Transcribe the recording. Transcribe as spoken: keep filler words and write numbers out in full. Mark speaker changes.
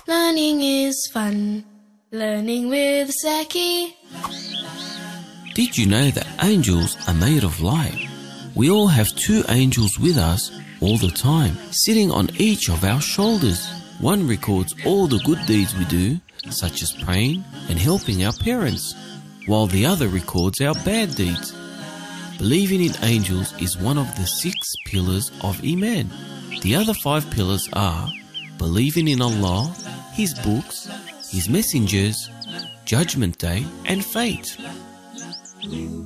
Speaker 1: Learning is fun. Learning with Zaki.
Speaker 2: Did you know that angels are made of light? We all have two angels with us all the time, sitting on each of our shoulders. One records all the good deeds we do, such as praying and helping our parents, while the other records our bad deeds. Believing in angels is one of the six pillars of Iman. The other five pillars are believing in Allah, His books, His messengers, Judgment Day, and fate.